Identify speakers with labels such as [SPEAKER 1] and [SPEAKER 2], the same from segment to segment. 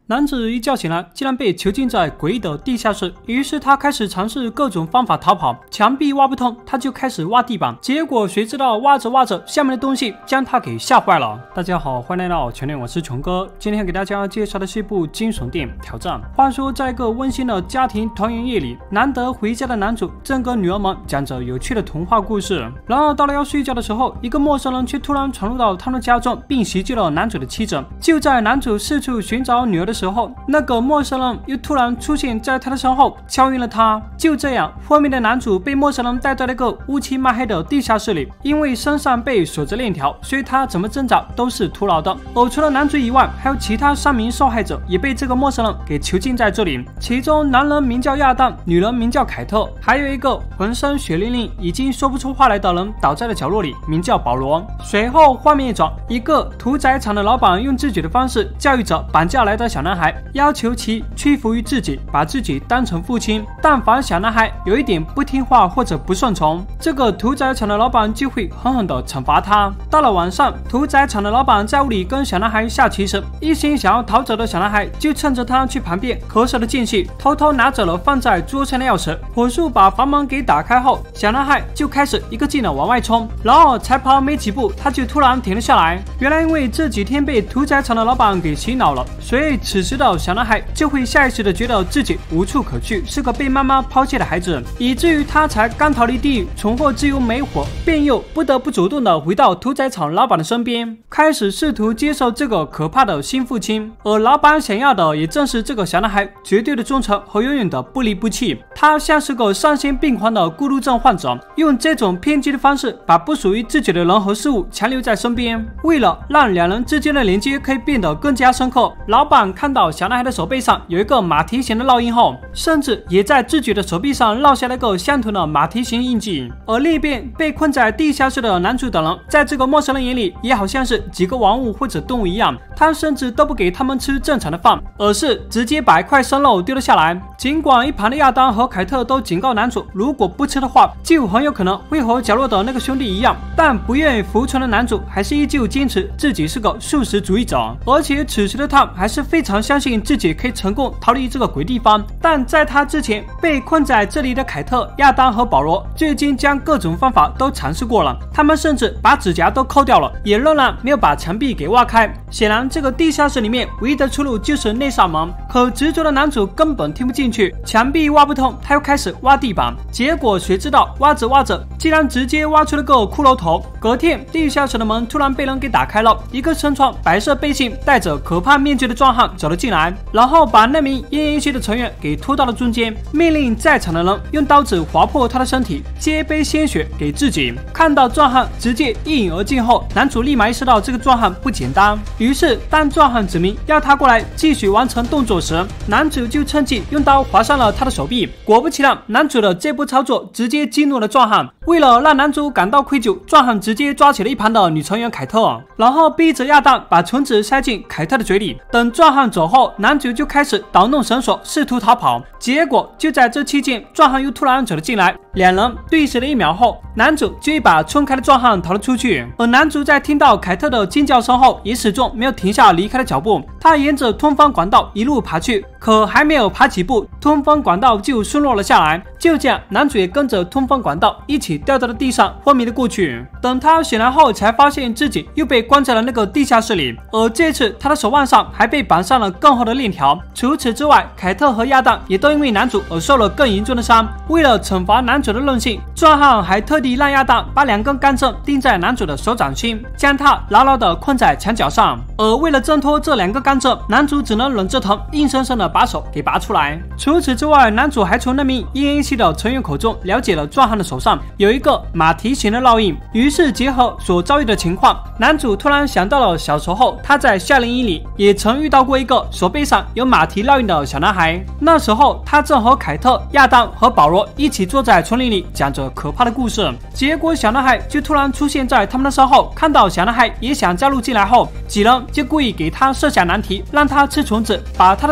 [SPEAKER 1] 男子一觉醒来，竟然被囚禁在诡异的地下室。于是他开始尝试各种方法逃跑，墙壁挖不通，他就开始挖地板。结果谁知道挖着挖着，下面的东西将他给吓坏了。大家好，欢迎来到全联，我是琼哥。今天给大家介绍的是一部惊悚电影《挑战》。话说，在一个温馨的家庭团圆夜里，难得回家的男主正跟女儿们讲着有趣的童话故事。然而到了要睡觉的时候，一个陌生人却突然闯入到他们的家中，并袭击了男主的妻子。就在男主四处寻找女儿的时候，那个陌生人又突然出现在他的身后，敲晕了他。就这样，昏迷的男主被陌生人带到了一个乌漆嘛黑的地下室里。因为身上被锁着链条，所以他怎么挣扎都是徒劳的。而除了男主以外，还有其他3名受害者也被这个陌生人给囚禁在这里。其中男人名叫亚当，女人名叫凯特，还有一个浑身血淋淋、已经说不出话来的人倒在了角落里，名叫保罗。随后画面一转，一个屠宰场的老板用自己的方式教育着绑架来的小男孩，要求其屈服于自己，把自己当成父亲。但凡小男孩有一点不听话或者不顺从，这个屠宰场的老板就会狠狠地惩罚他。到了晚上，屠宰场的老板在屋里跟小男孩下棋时，一心想要逃走的小男孩就趁着他去旁边咳嗽的间隙，偷偷拿走了放在桌上的钥匙。火速把房门给打开后，小男孩就开始一个劲的往外冲，然后才跑没几步，他就突然停了下来。原来因为这几天被屠宰场的老板给洗脑了，所以此时的小男孩就会下意识的觉得自己无处可去，是个被妈妈抛弃的孩子，以至于他才刚逃离地狱，重获自由没火，便又不得不主动的回到屠宰场老板的身边，开始试图接受这个可怕的新父亲。而老板想要的也正是这个小男孩绝对的忠诚和永远的不离不弃。他像是个丧心病狂的孤独症患者，用这种偏激的方式把不属于自己的人和事物强留在身边。为了让两人之间的连接可以变得更加深刻，老板看到小男孩的手背上有一个马蹄形的烙印后，甚至也在自己的手臂上烙下了一个相同的马蹄形印记。而另一边被困在地下室的男主等人，在这个陌生人眼里也好像是几个玩物或者动物一样，他甚至都不给他们吃正常的饭，而是直接把一块生肉丢了下来。尽管一旁的亚当和凯特都警告男主，如果不吃的话，就很有可能会和角落的那个兄弟一样，但不愿意服从的男主还是依旧坚持自己是个素食主义者，而且此时的他还是非常相信自己可以成功逃离这个鬼地方。但在他之前被困在这里的凯特、亚当和保罗最近将各种方法都尝试过了，他们甚至把指甲都抠掉了，也仍然没有把墙壁给挖开。显然这个地下室里面唯一的出路就是那扇门，可执着的男主根本听不进去，墙壁挖不通，他又开始挖地板。结果谁知道挖着挖着竟然直接挖出了个骷髅头。隔天地下室的门突然被人给打开了，一个身穿白色背心戴着可怕面具的壮汉走了进来，然后把那名奄奄一息的成员给拖到了中间，命令在场的人用刀子划破他的身体，接杯鲜血给自己。看到壮汉直接一饮而尽后，男主立马意识到这个壮汉不简单，于是当壮汉指明要他过来继续完成动作时，男主就趁机用刀划伤了他的手臂。果不其然，男主的这波操作直接激怒了壮汉。为了让男主感到愧疚，壮汉直接抓起了一旁的女成员凯特，然后逼着亚当把虫子塞进凯特的嘴里。等壮汉走后，男主就开始捣弄绳索试图逃跑。结果就在这期间，壮汉又突然走了进来，两人对视了1秒后，男主就一把冲开了壮汉逃了出去。而男主在听到凯特的惊叫声后，也始终没有停下离开的脚步，他沿着通风管道一路爬去，可还没有爬几步，通风管道就松落了下来。就这样，男主也跟着通风管道一起掉到了地上，昏迷了过去。等他醒来后，才发现自己又被关在了那个地下室里，而这次他的手腕上还被绑上了更厚的链条。除此之外，凯特和亚当也都因为男主而受了更严重的伤。为了惩罚男主的任性，壮汉还特地让亚当把2根钢针钉在男主的手掌心，将他牢牢地困在墙角上。而为了挣脱这2根钢针，男主只能忍着疼，硬生生地把手给拔出来。除此之外，男主还从那名奄奄一息的成员口中了解了壮汉的手上有一个马蹄形的烙印。于是结合所遭遇的情况，男主突然想到了小时候他在夏令营里也曾遇到过一个手背上有马蹄烙印的小男孩。那时候他正和凯特、亚当和保罗一起坐在丛林里讲着可怕的故事，结果小男孩就突然出现在他们的身后。看到小男孩也想加入进来后，几人就故意给他设下难题，让他吃虫子，把他的手给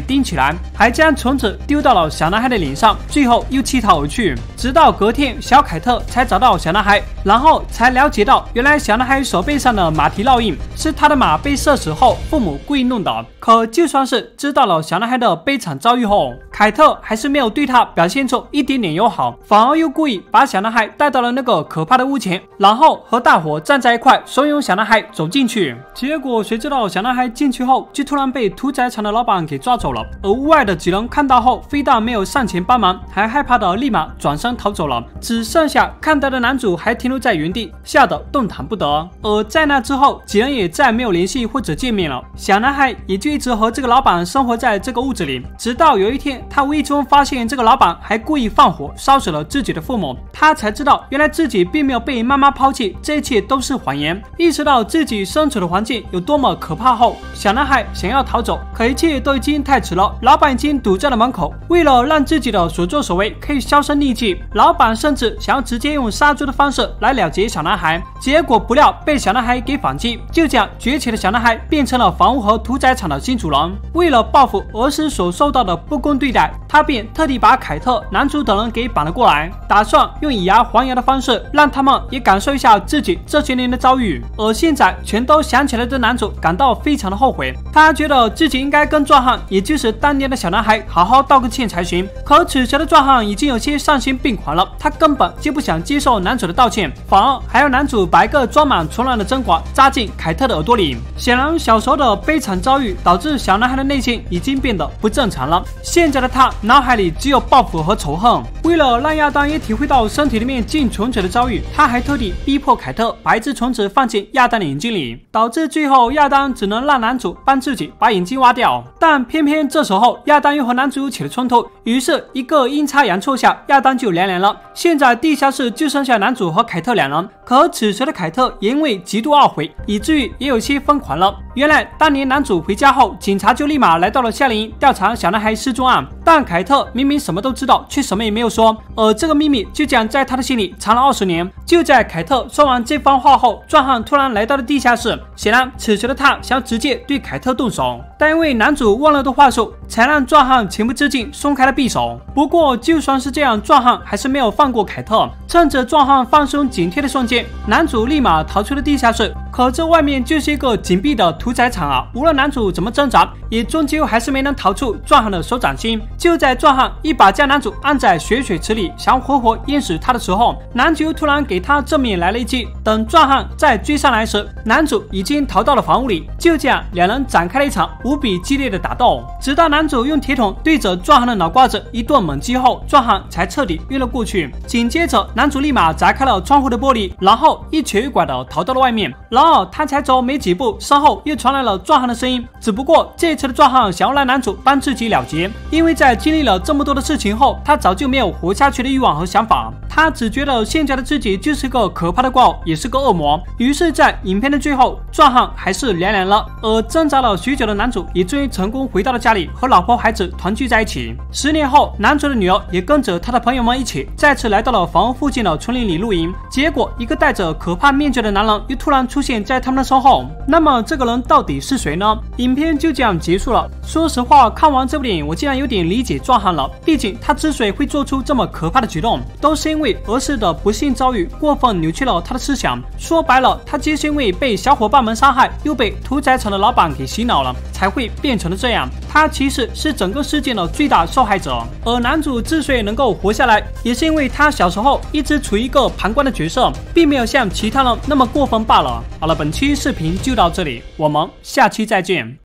[SPEAKER 1] 钉起来，还将虫子丢到了小男孩的脸上，最后又弃逃而去。直到隔天，小凯特才找到小男孩，然后才了解到，原来小男孩手背上的马蹄烙印是他的马被射死后父母故意弄的。可就算是知道了小男孩的悲惨遭遇后，凯特还是没有对他表现出一点点友好，反而又故意把小男孩带到了那个可怕的屋前，然后和大伙站在一块，怂恿小男孩走进去。结果谁知道小男孩进去后，就突然被屠宰场的老板给抓走了。而屋外的几人看到后，非但没有上前帮忙，还害怕的立马转身逃走了，只剩下看到的男主还停留在原地，吓得动弹不得。而在那之后，几人也再没有联系或者见面了。小男孩也就一直和这个老板生活在这个屋子里，直到有一天，他无意中发现这个老板还故意放火烧死了自己的父母，他才知道原来自己并没有被妈妈抛弃，这一切都是谎言。意识到自己身处的环境有多么可怕后，小男孩想要逃走，可一切都已经太迟了，老板已经堵在了门口。为了让自己的所作所为可以销声匿迹，老板甚至想要直接用杀猪的方式来了结小男孩，结果不料被小男孩给反击，就这样崛起的小男孩变成了房屋和屠宰场的新主人。为了报复儿时所受到的不公对待，他便特地把凯特、男主等人给绑了过来，打算用以牙还牙的方式让他们也感受一下自己这些年的遭遇。而现在全都想起来的男主感到非常的后悔，他觉得自己应该跟壮汉，也就是当年的小男孩好好道个歉才行。可此时的壮汉已经有些丧心病狂了，他根本就不想接受男主的道歉，反而还要男主把一个装满虫卵的针管扎进凯特的耳朵里。显然小时候的悲惨遭遇导致小男孩的内心已经变得不正常了，现在的他脑海里只有报复和仇恨。为了让亚当也体会到身体里面进虫子的遭遇，他还特地逼迫凯特把一只虫子放进亚当的眼睛里，导致最后亚当只能让男主帮自己把眼睛挖掉。但偏偏这时候亚当又和男主起了冲突，于是一个阴差阳错下，亚当就凉了。现在地下室就剩下男主和凯特两人，可此时的凯特也因为极度懊悔，以至于也有些疯狂了。原来当年男主回家后，警察就立马来到了夏令营调查小男孩失踪案，但凯特明明什么都知道，却什么也没有说，而这个秘密就这样在他的心里藏了20年。就在凯特说完这番话后，壮汉突然来到了地下室，显然此时的他想要直接对凯特动手，但因为男主忘了的话术，才让壮汉情不自禁松开了匕首。不过就算是这样，壮汉还是没有放过凯特，趁着壮汉放松警惕的瞬间，男主立马逃出了地下室。可这外面就是一个紧闭的屠宰场啊，无论男主怎么挣扎，也终究还是没能逃出壮汉的手掌心。就在壮汉一把将男主按在血水池里，想活活淹死他的时候，男主突然给他正面来了一击。等壮汉再追上来时，男主已经逃到了房屋里。就这样，两人展开了一场无比激烈的打斗，直到男主用铁桶对着壮汉的脑瓜子一顿猛击后，壮汉才彻底晕了过去。紧接着，男主立马砸开了窗户的玻璃，然后一瘸一拐的逃到了外面。然而他才走没几步，身后又传来了壮汉的声音。只不过这次的壮汉想要让男主帮自己了结，因为在经历了这么多的事情后，他早就没有活下去的欲望和想法。他只觉得现在的自己就是个可怕的怪物，也是个恶魔。于是在影片的最后，壮汉还是凉了，而挣扎了许久的男主也终于成功回到了家里，和老婆孩子团聚在一起。10年后，男主的女儿也跟着他的朋友们一起再次来到了房屋附近的丛林里露营。结果一个戴着可怕面具的男人又突然出现在他们的身后。那么这个人到底是谁呢？影片就这样结束了。说实话，看完这部电影，我竟然有点理解壮汉了。毕竟他之所以会做出这么可怕的举动，都是因为儿时的不幸遭遇过分扭曲了他的思想。说白了，他就是因为被小伙伴们杀害，又被屠宰场的老板给洗脑了，才会变成了这样。他其实是整个事件的最大受害者。而男主之所以能够活下来，也是因为他小时候一直处于一个旁观的角色，并没有像其他人那么过分罢了。好了，本期视频就到这里，我们下期再见。